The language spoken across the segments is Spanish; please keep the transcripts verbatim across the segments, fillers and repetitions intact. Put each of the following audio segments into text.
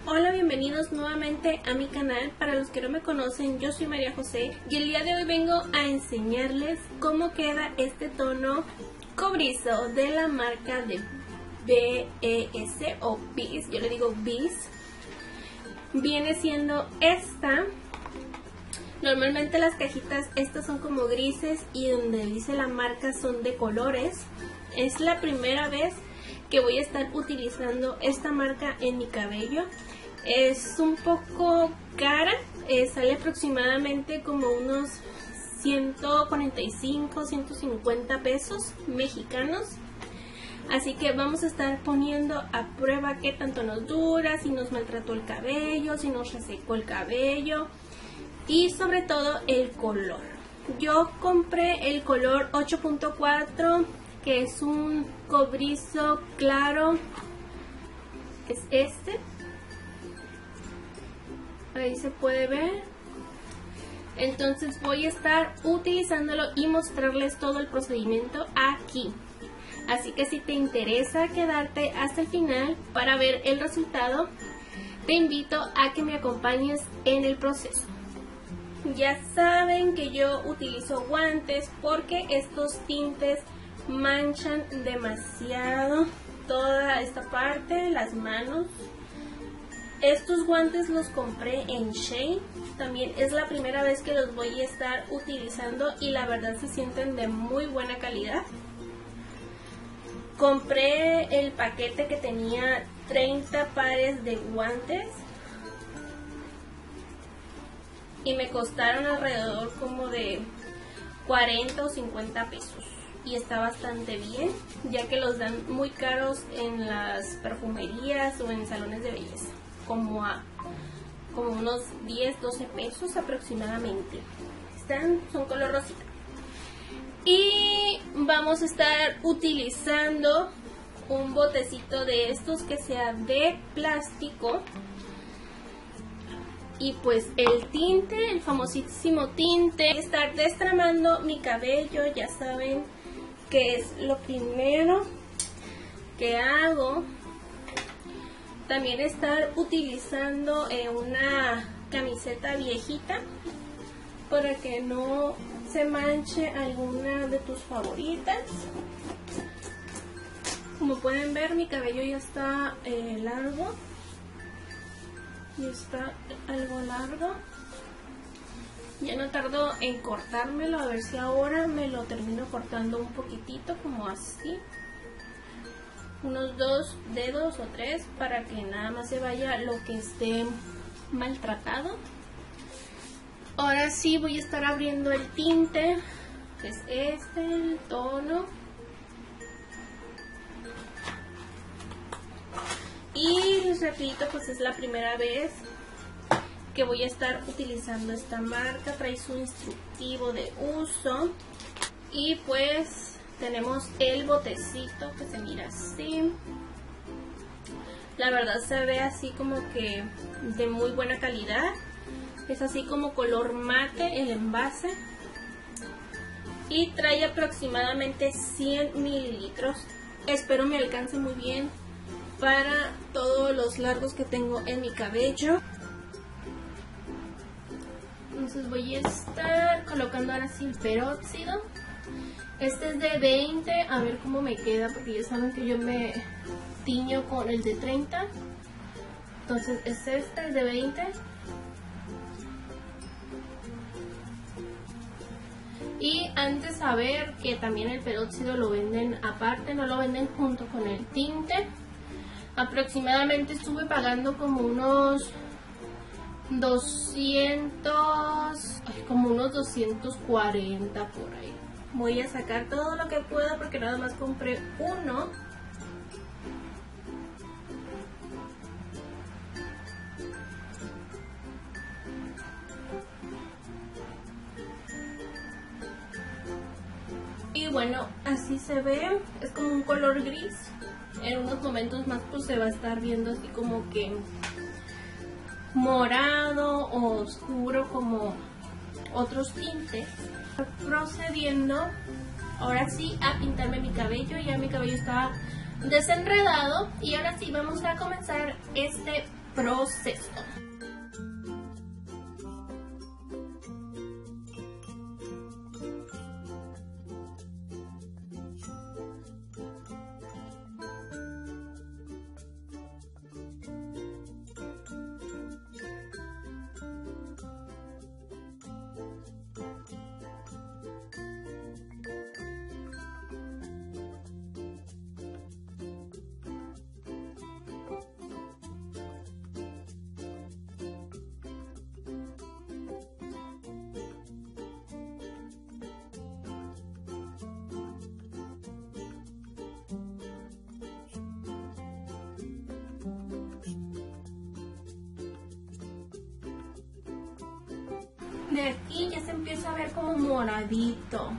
Hola, bienvenidos nuevamente a mi canal. Para los que no me conocen, yo soy María José y el día de hoy vengo a enseñarles cómo queda este tono cobrizo de la marca de B E S o Bis, yo le digo Bis. Viene siendo esta. Normalmente las cajitas estas son como grises y donde dice la marca son de colores. Es la primera vez que voy a estar utilizando esta marca en mi cabello. Es un poco cara, eh, sale aproximadamente como unos ciento cuarenta y cinco, ciento cincuenta pesos mexicanos. Así que vamos a estar poniendo a prueba qué tanto nos dura, si nos maltrató el cabello, si nos resecó el cabello y sobre todo el color. Yo compré el color ocho punto cuatro, que es un cobrizo claro, es este. Ahí se puede ver. Entonces voy a estar utilizándolo y mostrarles todo el procedimiento aquí. Así que si te interesa quedarte hasta el final para ver el resultado, te invito a que me acompañes en el proceso. Ya saben que yo utilizo guantes porque estos tintes manchan demasiado toda esta parte, las manos. Estos guantes los compré en Shein, también es la primera vez que los voy a estar utilizando y la verdad se sienten de muy buena calidad. Compré el paquete que tenía treinta pares de guantes y me costaron alrededor como de cuarenta o cincuenta pesos. Y está bastante bien, ya que los dan muy caros en las perfumerías o en salones de belleza, como a como unos diez, doce pesos aproximadamente. Están, son color rosita. Y vamos a estar utilizando un botecito de estos que sea de plástico. Y pues el tinte, el famosísimo tinte. Voy a estar destramando mi cabello, ya saben que es lo primero que hago. También estar utilizando eh, una camiseta viejita para que no se manche alguna de tus favoritas. Como pueden ver, mi cabello ya está eh, largo. Ya está algo largo. Ya no tardo en cortármelo, a ver si ahora me lo termino cortando un poquitito, como así. Unos dos dedos o tres para que nada más se vaya lo que esté maltratado. Ahora sí voy a estar abriendo el tinte, que es este, el tono. Y les repito, pues es la primera vez que voy a estar utilizando esta marca. Trae su instructivo de uso. Y pues tenemos el botecito que se mira así. La verdad se ve así como que de muy buena calidad. Es así como color mate el envase. Y trae aproximadamente cien mililitros. Espero me alcance muy bien para todos los largos que tengo en mi cabello. Entonces voy a estar colocando ahora sí el peróxido. Este es de veinte, a ver cómo me queda, porque ya saben que yo me tiño con el de treinta. Entonces es este, el de veinte. Y antes saber que también el peróxido lo venden aparte, no lo venden junto con el tinte. Aproximadamente estuve pagando como unos doscientos, como unos doscientos cuarenta por ahí. Voy a sacar todo lo que pueda porque nada más compré uno. Y bueno, así se ve, es como un color gris. En unos momentos más pues se va a estar viendo así como que morado o oscuro como otros tintes. Procediendo ahora sí a pintarme mi cabello. Ya mi cabello está desenredado y ahora sí vamos a comenzar este proceso. De aquí ya se empieza a ver como moradito.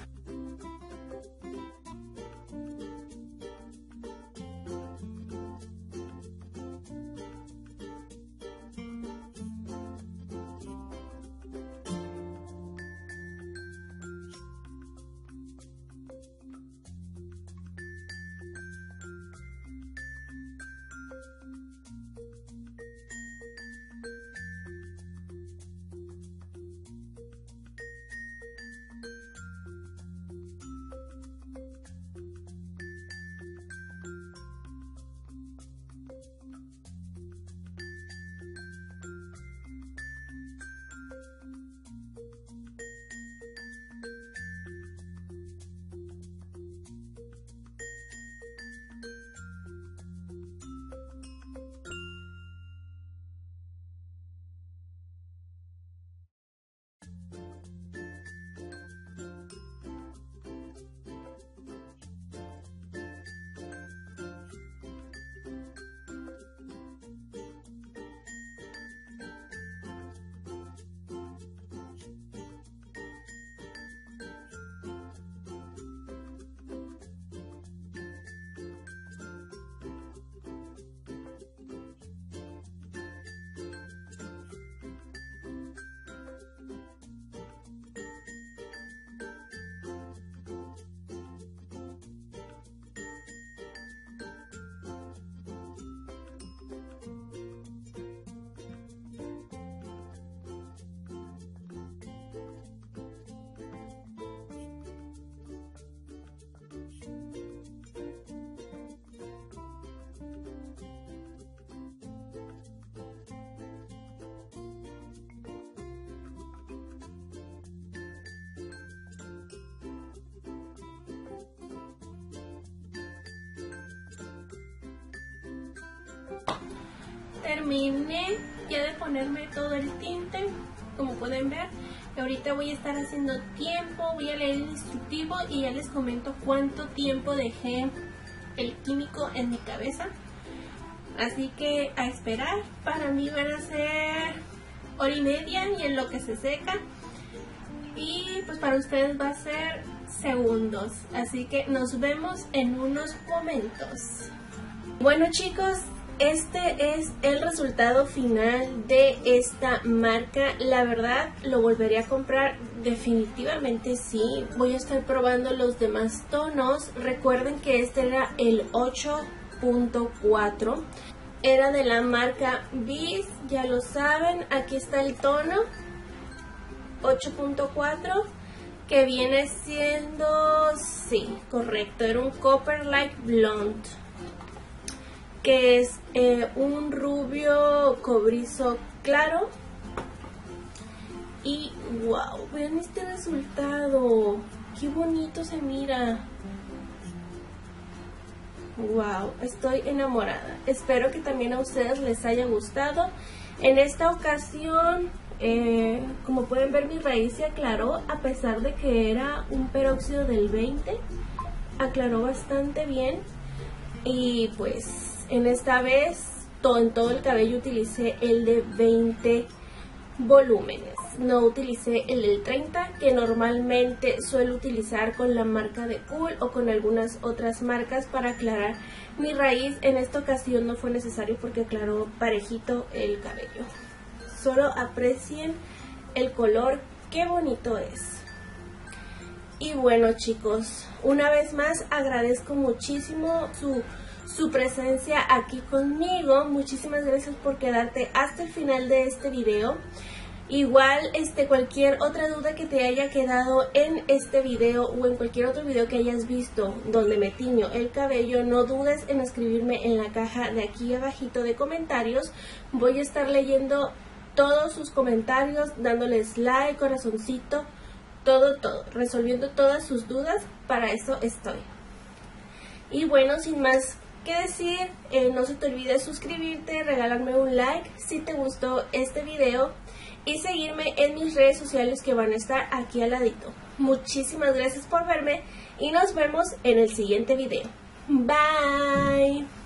Terminé ya de ponerme todo el tinte, como pueden ver. Ahorita voy a estar haciendo tiempo, voy a leer el instructivo y ya les comento cuánto tiempo dejé el químico en mi cabeza. Así que a esperar. Para mí van a ser hora y media y en lo que se seca. Y pues para ustedes va a ser segundos. Así que nos vemos en unos momentos. Bueno chicos, este es el resultado final de esta marca. La verdad lo volvería a comprar, definitivamente sí. Voy a estar probando los demás tonos. Recuerden que este era el ocho punto cuatro, era de la marca Bis, ya lo saben. Aquí está el tono ocho punto cuatro, que viene siendo, sí, correcto, era un Copper Light Blonde, que es eh, un rubio cobrizo claro. Y wow, vean este resultado, qué bonito se mira. Wow, estoy enamorada. Espero que también a ustedes les haya gustado. En esta ocasión, eh, como pueden ver, mi raíz se aclaró, a pesar de que era un peróxido del veinte, aclaró bastante bien. Y pues en esta vez todo, en todo el cabello utilicé el de veinte volúmenes, no utilicé el del treinta, que normalmente suelo utilizar con la marca de Cool o con algunas otras marcas para aclarar mi raíz. En esta ocasión no fue necesario porque aclaró parejito el cabello. Solo aprecien el color, qué bonito es. Y bueno, chicos, una vez más agradezco muchísimo su, su presencia aquí conmigo. Muchísimas gracias por quedarte hasta el final de este video. Igual, este, cualquier otra duda que te haya quedado en este video o en cualquier otro video que hayas visto donde me tiño el cabello, no dudes en escribirme en la caja de aquí abajito de comentarios. Voy a estar leyendo todos sus comentarios, dándoles like, corazoncito, todo, todo, resolviendo todas sus dudas. Para eso estoy. Y bueno, sin más que decir, eh, no se te olvide suscribirte, regalarme un like si te gustó este video y seguirme en mis redes sociales que van a estar aquí al ladito. Muchísimas gracias por verme y nos vemos en el siguiente video. Bye.